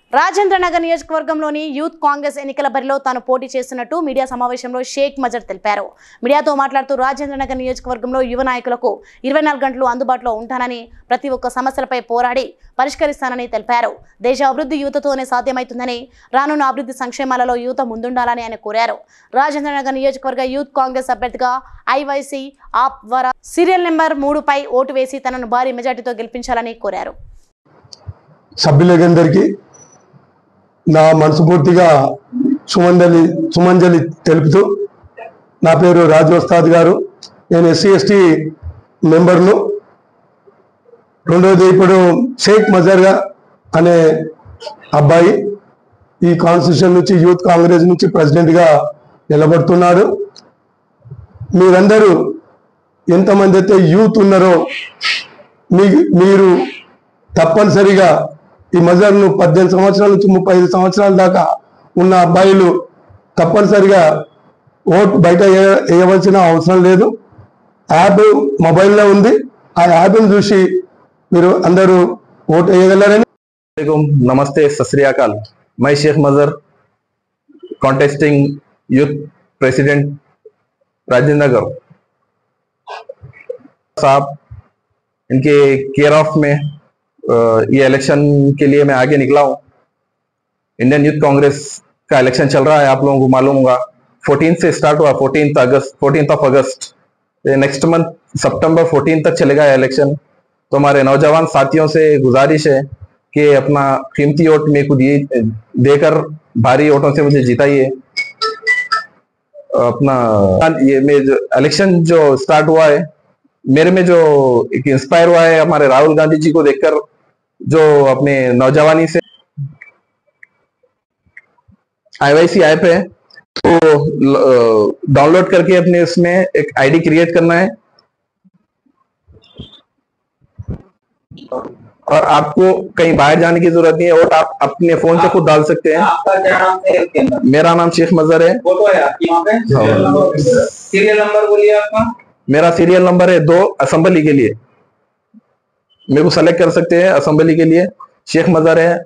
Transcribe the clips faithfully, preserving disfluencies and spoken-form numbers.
రాజేంద్ర నగర్ నియోజకవర్గంలోని యూత్ కాంగ్రెస్ ఎన్నికల బరిలో తాను పోటీ చేస్తున్నట్టు మీడియా సమావేశంలో షేక్ మజర్ తెలిపారు. మీడియాతో మాట్లాడుతూ రాజేంద్ర నగర్ నియోజకవర్గంలో యువ నాయకులకు ఇరవై నాలుగు గంటలు అందుబాటులో ఉంటానని, ప్రతి ఒక్క సమస్యలపై పోరాడి పరిష్కరిస్తానని తెలిపారు. దేశ అభివృద్ధి యువతతోనే సాధ్యమవుతుందని, రానున్న అభివృద్ధి సంక్షేమాలలో యువత ముందుండాలని ఆయన కోరారు. రాజేంద్ర నగర్ నియోజకవర్గ యూత్ కాంగ్రెస్ అభ్యర్థిగా ఐవైసీ ఆప్ ద్వారా సీరియల్ నెంబర్ మూడు పై ఓటు వేసి తనను భారీ మెజార్టీతో గెలిపించాలని కోరారు. సభ్యులందరికీ నా మనస్ఫూర్తిగా సుమంజలి సుమంజలి తెలుపుతూ, నా పేరు రాజు వస్తాద్ గారు. నేను ఎస్సీ ఎస్టీ మెంబర్ను. రెండోది, ఇప్పుడు షేక్ మజర్గా అనే అబ్బాయి ఈ కాన్స్టిట్యూషన్ నుంచి యూత్ కాంగ్రెస్ నుంచి ప్రెసిడెంట్గా నిలబడుతున్నాడు. మీరందరూ ఎంతమంది అయితే యూత్ ఉన్నారో మీ మీరు తప్పనిసరిగా ఈ మజర్ను పద్దెనిమిది సంవత్సరాల నుంచి ముప్పై ఐదు సంవత్సరాల దాకా ఉన్న అబ్బాయిలు తప్పనిసరిగా ఓటు బయట వేయవలసిన అవసరం లేదు. యాప్ మొబైల్లో ఉంది. ఆ యాప్ను చూసి మీరు అందరూ ఓటు వేయగలరని. नमस्ते, सत श्री अकाल। मैं Sheikh Mazhar, contesting youth president Rajendra Nagar साहब, इनके केयर ऑफ में ये इलेक्शन के लिए मैं आगे निकला हूँ। इंडियन यूथ कांग्रेस का इलेक्शन चल रहा है, आप लोगों को मालूम होगा। फोर्टीन से स्टार्ट हुआ, fourteen August fourteen of August next month सितंबर फोर्टीन तक चलेगा इलेक्शन। तो हमारे नौजवान साथियों से गुजारिश है कि अपना कीमती वोट मेरे को दिए देकर भारी वोटों से मुझे जिताइए। अपना ये में जो इलेक्शन जो स्टार्ट हुआ है, मेरे में जो एक इंस्पायर हुआ है हमारे राहुल गांधी जी को देखकर, जो अपने नौजवानी से आईवाईसी ऐप है तो डाउनलोड करके अपने उसमें एक आईडी क्रिएट करना है और आपको कहीं बाहर जाने की जरूरत नहीं है। वोट आप अपने फोन से खुद डाल सकते हैं। आपका क्या नाम है इसके अंदर? मेरा नाम शेख मजर है। फोटो है आपकी वहाँ पे? सीरियल नंबर बोलिए आपका। मेरा सीरियल नंबर है दो, असेंबली के लिए मेरे को सेलेक्ट कर सकते हैं। असेंबली के लिए शेख मजर है।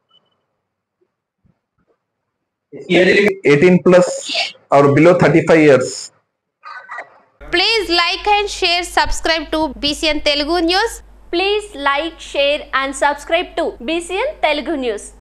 एटीन प्लस और below thirty five years. Please like and share, subscribe to B C N Telugu News. Please like, share and subscribe to B C N Telugu News.